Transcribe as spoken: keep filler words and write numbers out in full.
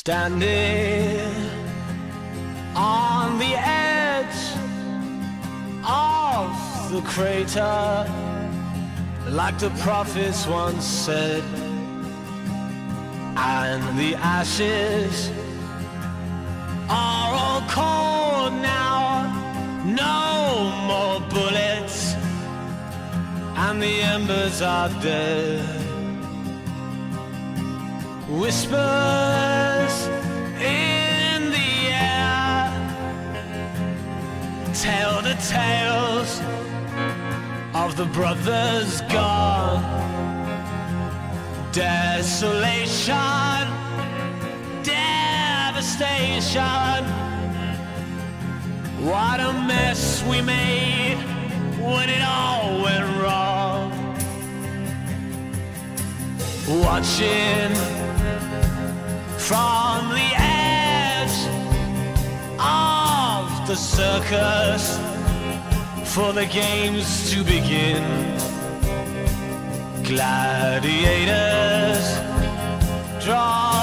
Standing on the edge of the crater, like the prophets once said, and the ashes are all cold now, no more bullets, and the embers are dead. Whispers in the air tell the tales of the brothers gone. Desolation, devastation, what a mess we made when it all went wrong. Watching from the edge of the circus for the games to begin. Gladiators draw